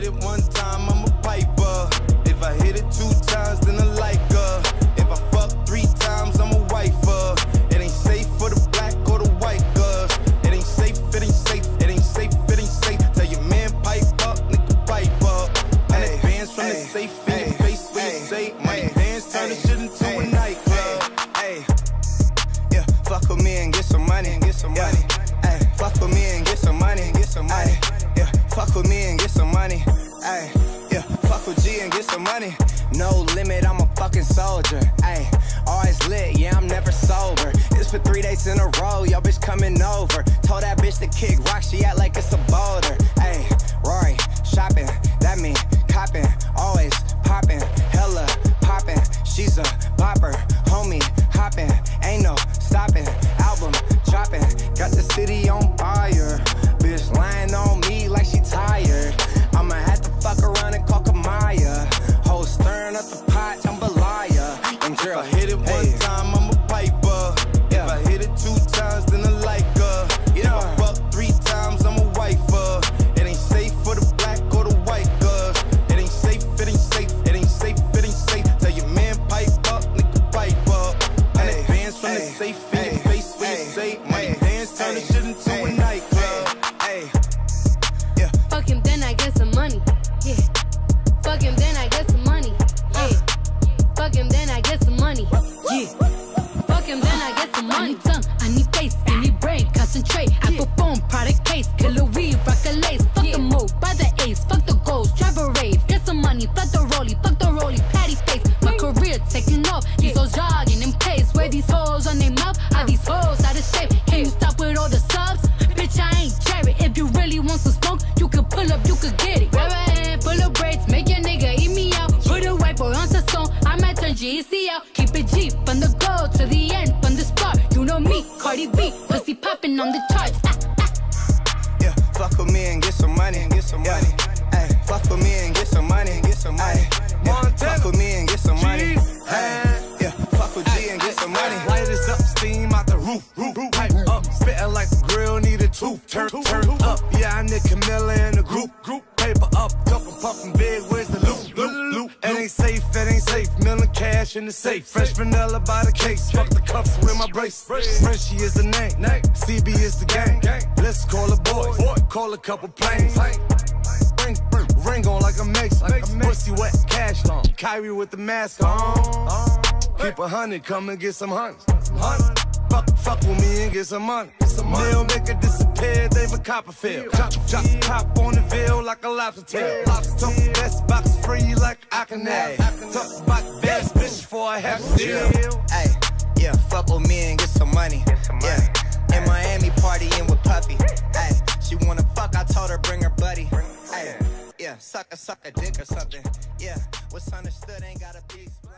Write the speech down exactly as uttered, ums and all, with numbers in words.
hit it one time, I'm a piper. If I hit it two times, then I like her. If I fuck three times, I'm a wifer. It ain't safe for the black or the white girls. It ain't safe, it ain't safe, it ain't safe, it ain't safe. Tell your man pipe up, nigga pipe up. Hundred bands from the safe in your face when you say money bands turn the shit into a nightclub. Hey, yeah, fuck with me and get some money and get some money. Hey, fuck with me and get some money and get some money. Yeah, fuck with me and get some money. Hey, yeah, fuck with G and get some money. No limit, I'm a fucking soldier. Ay, always lit, yeah, I'm never sober. It's for three days in a row, yo bitch coming over. Told that bitch to kick rock, she act like it's a boulder. Ay, Rory, shopping, that mean copping, always popping, hella popping. She's a bopper, homie, hopping, ain't no stopping. Album dropping, got the city on fire. Bitch lying on me like she tired. I'ma have to fuck around and call Kamaya. Whole stirring up the pot, jambalaya. And girl, if I hit it one hey. time, I'm a piper. Yeah. If I hit it two times, then I like her. You know, if I fuck three times, I'm a wifer. It ain't safe for the black or the white girls. It ain't safe, it ain't safe, it ain't safe, it ain't safe. Tell your man pipe up, nigga pipe up. Hundred hey. bands from hey. the safe in hey. your face when hey. you say money hey. dance turn hey. the shit into hey. a nightclub. Hey. Yeah. Fuck him, then I get some money. Yeah. Fuck him, then I get some money. Yeah. Fuck him, then I get some money. Yeah. Fuck him, then I get some money. I need tongue, I need face, I need brain, concentrate. Apple phone, product case, killer weed, rock a lace. Fuck the move, buy the ace, fuck the goals, drive a rave. Get some money, fuck the rollie, fuck the rollie, patty face. My career taking off, these hoes jogging in pace. Where these hoes on their mouth, are these hoes out of shape? Can you stop with all the subs? Bitch, I ain't Jerry. If you really want some smoke, you could pull up, you could get it. Grab a hand, pull up braids, make your nigga eat me out. Put a white boy on sa song, I might turn G E C out. Keep it G, from the go to the end, from the start. You know me, Cardi B, pussy popping on the charts. Ah, ah. Yeah, fuck with me and get some money and get some yeah. money. Ay, fuck with me and get some money and get some money. Yeah, fuck with me and get some money. Ay, yeah, fuck with G and get some money. Light is up, steam out the roof, roof, pipe up, spitting like the grill need a tooth. Turn, turn up, yeah, I need Camilla in the group, group. Paper up, couple puffin' big, where's the loot, loot, loot? It ain't safe, it ain't safe, million cash in the safe. Fresh vanilla by the case, fuck the cuffs with my brace. Frenchie is the name, C B is the gang. Let's call a boy, call a couple planes. Ring, ring on like a mason, pussy wet, cash on. Kyrie with the mask on. Keep a hundred, come and get some hunts. Fuck, fuck with me and get some money. They'll make it disappear, they for Copperfield. Drop, drop, pop on the veil like a lobster tail. Lobster talk, best box free like I can have. Talk about the best bitch for a half deal. Hey, yeah, fuck with me and get some money. Yeah, in Miami partying with Puffy. Hey, she wanna fuck, I told her bring her buddy. Hey, yeah, suck a suck a dick or something. Yeah, what's understood ain't gotta be explained.